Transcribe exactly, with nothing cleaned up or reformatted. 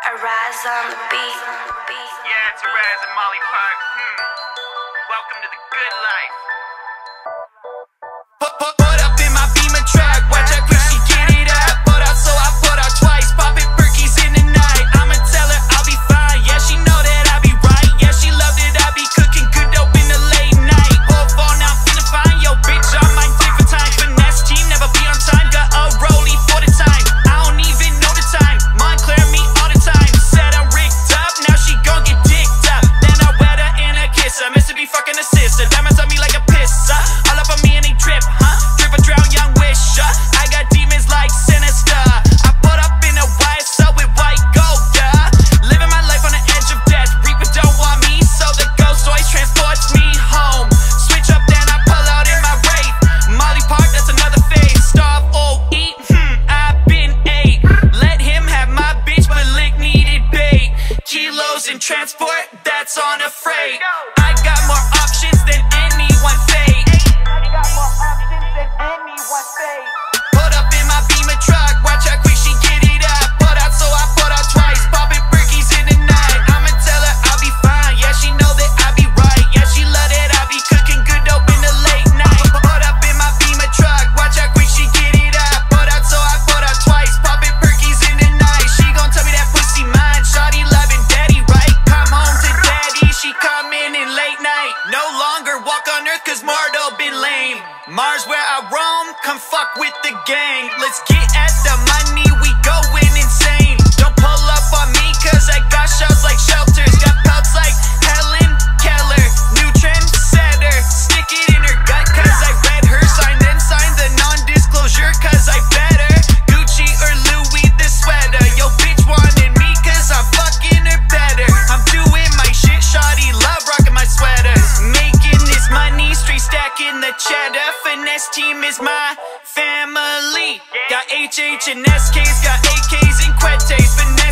Arise on the beat. Yeah, it's Arise and Molly Park. Hmm. Welcome to the good life. Put, put, put up in my Beamer truck. Watch how quick she get it up. Put out, so I put out twice. Poppin' perkies in the night. I'ma tell her I'll be fine. Yeah, she know that I be right. Yeah, she love that I be cooking good dope in the late night. Whole phone, now I'm finna find yo bitch on my different time. Finesse team, never be on time. Got a rollie for the time. I don't even know the time. Montclair me all the time. Said I'm rigged up, now she gon' get dicked up. Then I wet her and I kiss her. Miss to be fucking a sister. Diamonds on me like a pisser. All up on me and they drip, huh? Drip or drown, young wisher. I got demons like Sinister. I put up in a Y S L with white gold, yeah. Living my life on the edge of death. Reaper don't want me, so the ghost always transports me home. Switch up, then I pull out in my Wraith. Molly Park, that's another phase. Starve or eat, hmm, I've been ate. Let him have my bitch, but lick needed bait. Kilos in transport, that's on a freight. I got more options than anyone fake. I got more options than anyone fake. Put up in my Beamer truck, watch how quick she get it up. Put out, so I put out twice. Poppin' perkies in the night. I'ma tell her I'll be fine. Yeah, she know that I be right. Yeah, she love that I be cooking good dope in the late night. Put up in my Beamer truck, watch how quick she get it up. Put out, so I put out twice. Poppin' perkies in the night. She gon' tell me that pussy mine. Shawty loving daddy, right? Come home to daddy. She come in in late night. No longer walk on earth, cause mortal been lame. Mars where I roam, come fuck with the gang. Let's get at the money, we going insane. Don't pull up on me, cause I got shows like shelters. Got pelts like Helen Keller, new trendsetter. Stick it in her gut, cause I read her sign. Then sign the non-disclosure, cause I better Gucci or Louis the sweater. Yo bitch wanted me, cause I'm fucking her better. I'm doing my shit, shawty love rocking my sweaters. Making this money, straight stacking the cheddar. Finesse team is my family. Got H H and S Ks, got A Ks and Quetes. Finesse